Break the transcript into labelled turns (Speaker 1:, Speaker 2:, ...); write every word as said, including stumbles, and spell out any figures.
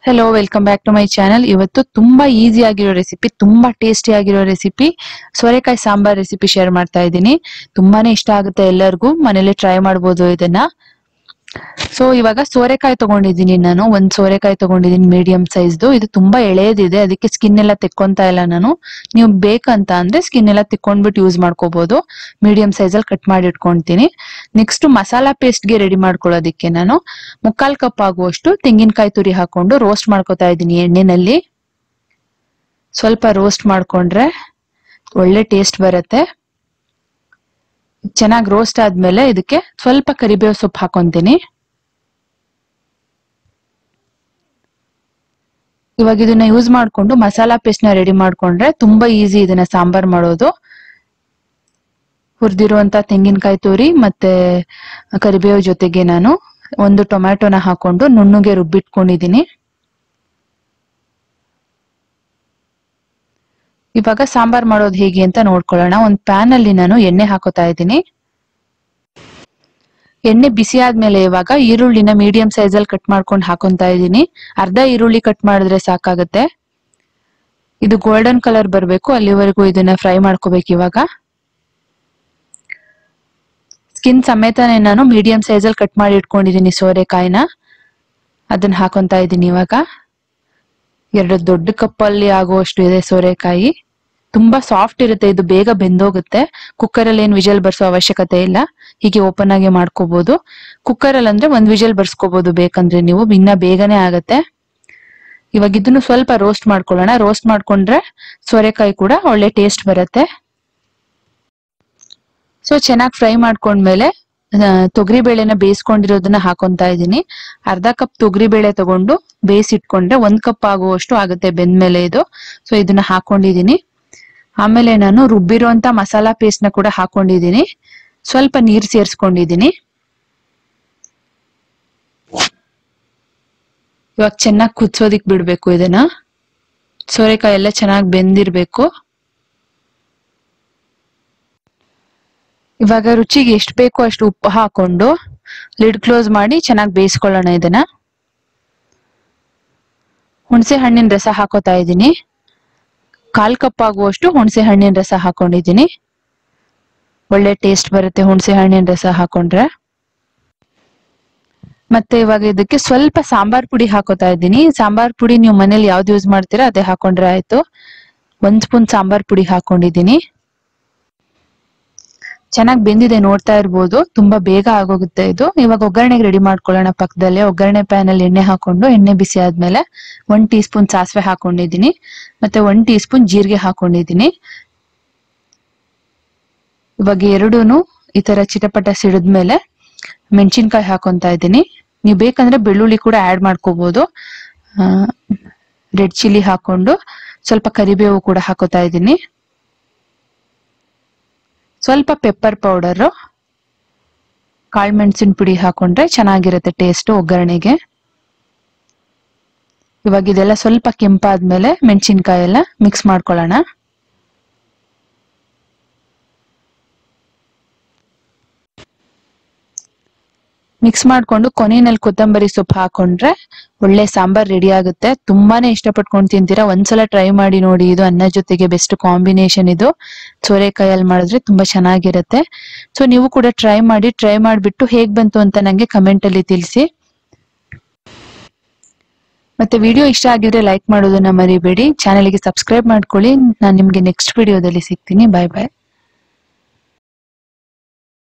Speaker 1: Hello welcome back to my channel. ಇವತ್ತು ತುಂಬಾ easy ಆಗಿರೋ ರೆಸಿಪಿ, ತುಂಬಾ ಟೇಸ್ಟಿ ಆಗಿರೋ ರೆಸಿಪಿ ಸೋರೆಕಾಯಿ ಸಾಂಬಾರ್ ರೆಸಿಪಿ ಶೇರ್ ಮಾಡ್ತಾ ಇದ್ದೀನಿ. ತುಂಬಾನೇ ಇಷ್ಟ ಆಗುತ್ತೆ ಎಲ್ಲರಿಗೂ, ಮನೇಲಿ ಟ್ರೈ ಮಾಡಬಹುದು ಇದನ್ನ. ಸೊ ಇವಾಗ ಸೋರೆಕಾಯಿ ತಗೊಂಡಿದ್ದೀನಿ, ನಾನು ಒಂದ್ ಸೋರೆಕಾಯಿ ತಗೊಂಡಿದ್ದೀನಿ ಮೀಡಿಯಂ ಸೈಜ್ದು. ಇದು ತುಂಬಾ ಎಳೆದಿದೆ, ಅದಕ್ಕೆ ಸ್ಕಿನ್ ಎಲ್ಲ ತೆಕ್ಕೊಂತಾ ಇಲ್ಲ ನಾನು. ನೀವು ಬೇಕಂತ ಅಂದ್ರೆ ಸ್ಕಿನ್ ಎಲ್ಲ ತೆಕ್ಕೊಂಡ್ಬಿಟ್ಟು ಯೂಸ್ ಮಾಡ್ಕೋಬಹುದು. ಮೀಡಿಯಂ ಸೈಜ್ ಅಲ್ಲಿ ಕಟ್ ಮಾಡಿ ಇಟ್ಕೊಂತೀನಿ. ನೆಕ್ಸ್ಟ್ ಮಸಾಲಾ ಪೇಸ್ಟ್ ಗೆ ರೆಡಿ ಮಾಡ್ಕೊಳ್ಳೋದಿಕ್ಕೆ ನಾನು ಮುಕ್ಕಾಲ್ ಕಪ್ ಆಗುವಷ್ಟು ತೆಂಗಿನಕಾಯಿ ತುರಿ ಹಾಕೊಂಡು ರೋಸ್ಟ್ ಮಾಡ್ಕೊತಾ ಇದ್ದೀನಿ ಎಣ್ಣೆನಲ್ಲಿ. ಸ್ವಲ್ಪ ರೋಸ್ಟ್ ಮಾಡ್ಕೊಂಡ್ರೆ ಒಳ್ಳೆ ಟೇಸ್ಟ್ ಬರುತ್ತೆ. ಚೆನ್ನಾಗಿ ರೋಸ್ಟ್ ಆದ್ಮೇಲೆ ಇದಕ್ಕೆ ಸ್ವಲ್ಪ ಕರಿಬೇವು ಸೊಪ್ಪು ಹಾಕೊಂತೀನಿ. ಇವಾಗ ಇದನ್ನ ಯೂಸ್ ಮಾಡ್ಕೊಂಡು ಮಸಾಲಾ ಪೇಸ್ಟ್ ನ ರೆಡಿ ಮಾಡ್ಕೊಂಡ್ರೆ ತುಂಬಾ ಈಸಿ ಇದನ್ನ ಸಾಂಬಾರ್ ಮಾಡೋದು. ಹುರಿದಿರುವಂತ ತೆಂಗಿನಕಾಯಿ ತುರಿ ಮತ್ತೆ ಕರಿಬೇವು ಜೊತೆಗೆ ನಾನು ಒಂದು ಟೊಮ್ಯಾಟೊನ ಹಾಕೊಂಡು ನುಣ್ಣಗೆ ರುಬ್ಬಿಟ್ಕೊಂಡಿದ್ದೀನಿ. ಇವಾಗ ಸಾಂಬಾರ್ ಮಾಡೋದು ಹೇಗೆ ಅಂತ ನೋಡ್ಕೊಳ್ಳೋಣ. ಒಂದ್ ಪ್ಯಾನ್ ಅಲ್ಲಿ ನಾನು ಎಣ್ಣೆ ಹಾಕೋತಾ ಇದ್ದೀನಿ. ಎಣ್ಣೆ ಬಿಸಿ ಆದ್ಮೇಲೆ ಇವಾಗ ಈರುಳ್ಳಿನ ಮೀಡಿಯಂ ಸೈಜ್ ಅಲ್ಲಿ ಕಟ್ ಮಾಡ್ಕೊಂಡು ಹಾಕೊಂತಾ ಇದ್ದೀನಿ. ಅರ್ಧ ಈರುಳ್ಳಿ ಕಟ್ ಮಾಡಿದ್ರೆ ಸಾಕಾಗತ್ತೆ. ಇದು ಗೋಲ್ಡನ್ ಕಲರ್ ಬರ್ಬೇಕು, ಅಲ್ಲಿವರೆಗೂ ಇದನ್ನ ಫ್ರೈ ಮಾಡ್ಕೋಬೇಕು. ಇವಾಗ ಸ್ಕಿನ್ ಸಮೇತನೇ ನಾನು ಮೀಡಿಯಂ ಸೈಜ್ ಅಲ್ಲಿ ಕಟ್ ಮಾಡಿ ಇಟ್ಕೊಂಡಿದ್ದೀನಿ ಸೋರೆಕಾಯಿನ, ಅದನ್ನ ಹಾಕೊಂತಾ ಇದ್ದೀನಿ. ಇವಾಗ ಎರಡು ದೊಡ್ಡ ಕಪ್ಪಲ್ಲಿ ಆಗುವಷ್ಟು ಇದೆ ಸೋರೆಕಾಯಿ. ತುಂಬಾ ಸಾಫ್ಟ್ ಇರುತ್ತೆ, ಇದು ಬೇಗ ಬೆಂದೋಗುತ್ತೆ. ಕುಕ್ಕರ್ ಅಲ್ಲಿ ಏನ್ ವಿಜಲ್ ಬರ್ಸೋ ಅವಶ್ಯಕತೆ ಇಲ್ಲ, ಹೀಗೆ ಓಪನ್ ಆಗಿ ಮಾಡ್ಕೋಬಹುದು. ಕುಕ್ಕರ್ ಅಲ್ಲಿ ಅಂದ್ರೆ ಒಂದ್ ವಿಜಲ್ ಬರ್ಸ್ಕೋಬಹುದು ಬೇಕಂದ್ರೆ ನೀವು, ಇನ್ನ ಬೇಗನೆ ಆಗತ್ತೆ. ಇವಾಗ ಇದನ್ನು ಸ್ವಲ್ಪ ರೋಸ್ಟ್ ಮಾಡ್ಕೊಳ್ಳೋಣ. ರೋಸ್ಟ್ ಮಾಡ್ಕೊಂಡ್ರೆ ಸೋರೆಕಾಯಿ ಕೂಡ ಒಳ್ಳೆ ಟೇಸ್ಟ್ ಬರುತ್ತೆ. ಸೊ ಚೆನ್ನಾಗಿ ಫ್ರೈ ಮಾಡ್ಕೊಂಡ್ಮೇಲೆ ತೊಗರಿ ಬೇಳೆನ ಬೇಯಿಸ್ಕೊಂಡಿರೋದನ್ನ ಹಾಕೊಂತಾ ಇದ್ದೀನಿ. ಅರ್ಧ ಕಪ್ ತೊಗರಿ ಬೇಳೆ ತಗೊಂಡು ಬೇಯಿಸಿಟ್ಕೊಂಡ್ರೆ ಒಂದ್ ಕಪ್ ಆಗುವಷ್ಟು ಆಗುತ್ತೆ ಬೆಂದ್ಮೇಲೆ ಇದು. ಸೊ ಇದನ್ನ ಹಾಕೊಂಡಿದೀನಿ. ಆಮೇಲೆ ನಾನು ರುಬ್ಬಿರುವಂತ ಮಸಾಲಾ ಪೇಸ್ಟ್ ನ ಕೂಡ ಹಾಕೊಂಡಿದೀನಿ. ಸ್ವಲ್ಪ ನೀರ್ ಸೇರ್ಸ್ಕೊಂಡಿದೀನಿ. ಇವಾಗ ಚೆನ್ನಾಗಿ ಕುದಿಸೋದಿಕ್ ಬಿಡ್ಬೇಕು ಇದನ್ನ. ಸೋರೆಕಾಯಿ ಎಲ್ಲ ಚೆನ್ನಾಗಿ ಬೆಂದಿರ್ಬೇಕು. ಇವಾಗ ರುಚಿಗೆ ಎಷ್ಟು ಬೇಕೋ ಅಷ್ಟು ಉಪ್ಪು ಹಾಕೊಂಡು ಲಿಡ್ ಕ್ಲೋಸ್ ಮಾಡಿ ಚೆನ್ನಾಗಿ ಬೇಯಿಸ್ಕೊಳ್ಳೋಣ ಇದನ್ನ. ಹುಣಸೆ ಹಣ್ಣಿನ ರಸ ಹಾಕೋತಾ ಇದ್ದೀನಿ. ಕಾಲ್ ಕಪ್ ಆಗುವಷ್ಟು ಹುಣಸೆ ಹಣ್ಣಿನ ರಸ ಹಾಕೊಂಡಿದ್ದೀನಿ. ಒಳ್ಳೆ ಟೇಸ್ಟ್ ಬರುತ್ತೆ ಹುಣಸೆ ಹಣ್ಣಿನ ರಸ ಹಾಕೊಂಡ್ರೆ. ಮತ್ತೆ ಇವಾಗ ಇದಕ್ಕೆ ಸ್ವಲ್ಪ ಸಾಂಬಾರ್ ಪುಡಿ ಹಾಕೋತಾ ಇದ್ದೀನಿ. ಸಾಂಬಾರ್ ಪುಡಿ ನೀವು ಮನೇಲಿ ಯಾವ್ದು ಯೂಸ್ ಮಾಡ್ತೀರಾ ಅದೇ ಹಾಕೊಂಡ್ರೆ ಆಯ್ತು. ಒಂದ್ ಸ್ಪೂನ್ ಸಾಂಬಾರ್ ಪುಡಿ ಹಾಕೊಂಡಿದ್ದೀನಿ. ಚೆನ್ನಾಗಿ ಬೆಂದಿದೆ, ನೋಡ್ತಾ ಇರ್ಬೋದು. ತುಂಬಾ ಬೇಗ ಆಗೋಗುತ್ತೆ ಇದು. ಇವಾಗ ಒಗ್ಗರಣೆಗೆ ರೆಡಿ ಮಾಡ್ಕೊಳ್ಳೋಣ. ಪಕ್ಕದಲ್ಲೇ ಒಗ್ಗರಣೆ ಪ್ಯಾನ್ ಅಲ್ಲಿ ಎಣ್ಣೆ ಹಾಕೊಂಡು ಎಣ್ಣೆ ಬಿಸಿ ಆದ್ಮೇಲೆ ಒಂದ್ ಟೀ ಸ್ಪೂನ್ ಸಾಸಿವೆ ಹಾಕೊಂಡಿದ್ದೀನಿ, ಮತ್ತೆ ಒಂದ್ ಟೀ ಸ್ಪೂನ್ ಜೀರಿಗೆ ಹಾಕೊಂಡಿದ್ದೀನಿ. ಇವಾಗ ಎರಡೂನು ಈ ತರ ಚಿಟಪಟ ಸಿಡಿದ್ಮೇಲೆ ಮೆಣಸಿನ್ಕಾಯಿ ಹಾಕೊಂತಾ ಇದ್ದೀನಿ. ನೀವು ಬೇಕಂದ್ರೆ ಬೆಳ್ಳುಳ್ಳಿ ಕೂಡ ಆಡ್ ಮಾಡ್ಕೋಬಹುದು. ರೆಡ್ ಚಿಲ್ಲಿ ಹಾಕೊಂಡು ಸ್ವಲ್ಪ ಕರಿಬೇವು ಕೂಡ ಹಾಕೋತಾ ಇದ್ದೀನಿ. ಸ್ವಲ್ಪ ಪೆಪ್ಪರ್ ಪೌಡರ್, ಕಾಳು ಮೆಣಸಿನ ಪುಡಿ ಹಾಕೊಂಡ್ರೆ ಚೆನ್ನಾಗಿರುತ್ತೆ ಟೇಸ್ಟ್ ಒಗ್ಗರಣೆಗೆ. ಇವಾಗ ಇದೆಲ್ಲ ಸ್ವಲ್ಪ ಕೆಂಪಾದ್ಮೇಲೆ ಮೆಣಸಿನ್ಕಾಯಿ ಎಲ್ಲ ಮಿಕ್ಸ್ ಮಾಡ್ಕೊಳ್ಳೋಣ. ಮಿಕ್ಸ್ ಮಾಡ್ಕೊಂಡು ಕೊನೆಯಲ್ಲಿ ಕೊತ್ತಂಬರಿ ಸೊಪ್ಪು ಹಾಕೊಂಡ್ರೆ ಒಳ್ಳೆ ಸಾಂಬಾರ್ ರೆಡಿ ಆಗುತ್ತೆ. ತುಂಬಾನೇ ಇಷ್ಟಪಟ್ಕೊಂಡು ತಿಂತೀರಾ. ಒಂದ್ಸಲ ಟ್ರೈ ಮಾಡಿ ನೋಡಿ, ಇದು ಅನ್ನ ಜೊತೆಗೆ ಬೆಸ್ಟ್ ಕಾಂಬಿನೇಷನ್. ಇದು ಸೋರೆಕಾಯಲ್ಲಿ ಮಾಡಿದ್ರೆ ತುಂಬಾ ಚೆನ್ನಾಗಿರುತ್ತೆ. ಸೊ ನೀವು ಕೂಡ ಟ್ರೈ ಮಾಡಿ. ಟ್ರೈ ಮಾಡಿಬಿಟ್ಟು ಹೇಗ್ ಬಂತು ಅಂತ ನಂಗೆ ಕಮೆಂಟ್ ಅಲ್ಲಿ ತಿಳಿಸಿ. ಮತ್ತೆ ವಿಡಿಯೋ ಇಷ್ಟ ಆಗಿದ್ರೆ ಲೈಕ್ ಮಾಡೋದನ್ನ ಮರಿಬೇಡಿ. ಚಾನೆಲ್ಗೆ ಸಬ್ಸ್ಕ್ರೈಬ್ ಮಾಡ್ಕೊಳ್ಳಿ. ನಾನು ನಿಮ್ಗೆ ನೆಕ್ಸ್ಟ್ ವಿಡಿಯೋದಲ್ಲಿ ಸಿಗ್ತೀನಿ. ಬಾಯ್ ಬಾಯ್.